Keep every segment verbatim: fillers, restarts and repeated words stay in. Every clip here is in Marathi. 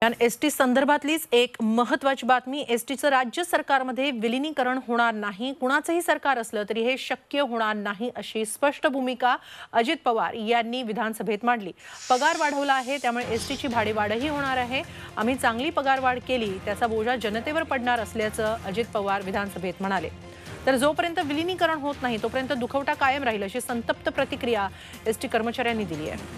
एसटी संदर्भातलीच एक महत्त्वाची बातमी। एसटीचं राज्य सरकारमध्ये विलीनीकरण होणार नाही, कुणाचंही सरकार असलं तरी हे शक्य होणार नाही अशी स्पष्ट भूमिका अजित पवार यांनी विधानसभेत मांडली। पगार वाढवला आहे त्यामुळे एसटीची भाडेवाढही होणार आहे। आम्ही चांगली पगारवाढ केली त्याचा बोजा जनतेवर पडणार असल्याचं अजित पवार विधानसभेत म्हणाले। तर जोपर्यंत विलीनीकरण होत नाही तोपर्यंत दुखवटा कायम राहील अशी संतप्त प्रतिक्रिया एसटी कर्मचाऱ्यांनी दिली आहे।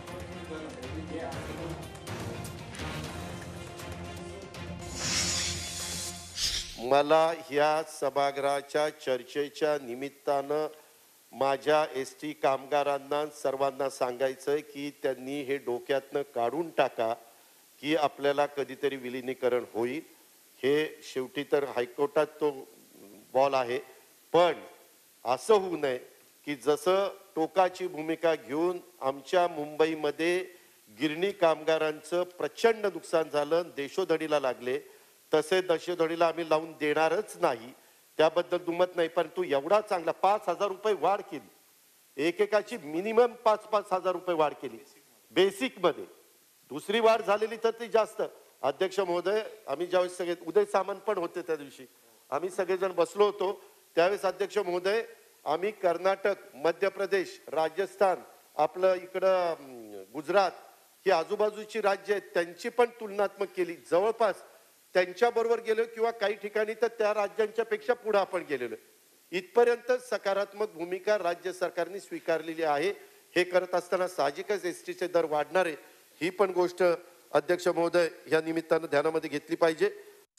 मला ह्या सभागृहाच्या चर्चेच्या निमित्तानं माझ्या एसटी कामगारांना सर्वांना सांगायचंय की त्यांनी हे डोक्यातनं काढून टाका की आपल्याला कधीतरी विलीनीकरण होईल। हे शेवटी तर हायकोर्टात तो बॉल आहे, पण असं होऊ नये की जसं टोकाची भूमिका घेऊन आमच्या मुंबईमध्ये गिरणी कामगारांचं प्रचंड नुकसान झालं, देशोधडीला लागले, तसे दशेधडीला आम्ही लावून देणारच नाही, त्याबद्दल दुमत नाही। परंतु एवढा चांगला पाच हजार रुपये वाढ केली, एकेकाची मिनिमम पाच पाच हजार रुपये वाढ केली बेसिक मध्ये। दुसरी वाढ झालेली तर ती जास्त। अध्यक्ष महोदय, आम्ही ज्यावेळेस सगळे उदय सामंत पण होते त्या दिवशी, आम्ही सगळेजण बसलो होतो त्यावेळेस अध्यक्ष महोदय आम्ही कर्नाटक, मध्य प्रदेश, राजस्थान, आपलं इकडं गुजरात ही आजूबाजूची राज्य आहेत त्यांची पण तुलनात्मक केली, जवळपास त्यांच्याबरोबर गेलो किंवा काही ठिकाणी तर त्या राज्यांच्या पेक्षा पुढे आपण गेलेलो। इथपर्यंत सकारात्मक भूमिका राज्य सरकारने स्वीकारलेली आहे। हे करत असताना साहजिकच एसटीचे दर वाढणार आहे, ही पण गोष्ट अध्यक्ष महोदय या निमित्तानं ध्यानामध्ये घेतली पाहिजे।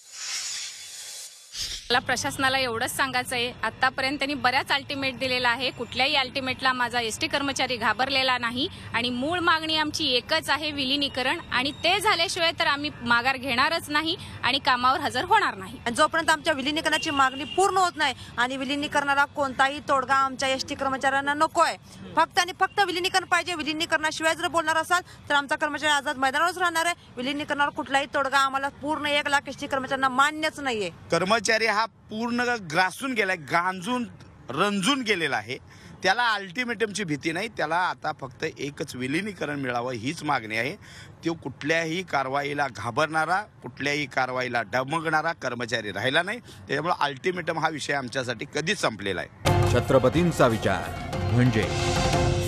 मला प्रशासनाला एवढंच सांगायचं आहे, आतापर्यंत त्यांनी बऱ्याच अल्टिमेट दिलेला आहे, कुठल्याही अल्टिमेटला माझा एसटी कर्मचारी घाबरलेला नाही आणि मूळ मागणी आमची एकच आहे, विलीनीकरण, आणि ते झाल्याशिवाय तर आम्ही माघार घेणारच नाही आणि कामावर हजर होणार नाही। जोपर्यंत आमच्या विलीनीकरणाची मागणी पूर्ण होत नाही आणि विलीनीकरणाला कोणताही तोडगा आमच्या एसटी कर्मचाऱ्यांना नको आहे, फक्त आणि फक्त विलीनीकरण पाहिजे। विलीनीकरणाशिवाय जर बोलणार असाल तर आमचा कर्मचारी आझाद मैदानावरच राहणार आहे। विलीनीकरणावर कुठलाही तोडगा आम्हाला पूर्ण एक लाख एसटी कर्मचाऱ्यांना मान्यच नाहीये। कर्मचारी हा पूर्ण ग्रासून गेलाय, गांजून रंजून गेलेला आहे, त्याला अल्टिमेटमची भीती नाही, त्याला आता फक्त एकच विलीनीकरण मिळावं हीच मागणी आहे। तो कुठल्याही कारवाईला घाबरणारा, कुठल्याही कारवाईला डमगणारा कर्मचारी राहिला नाही, त्यामुळे अल्टिमेटम हा विषय आमच्यासाठी कधीच संपलेला आहे। छत्रपतींचा विचार म्हणजे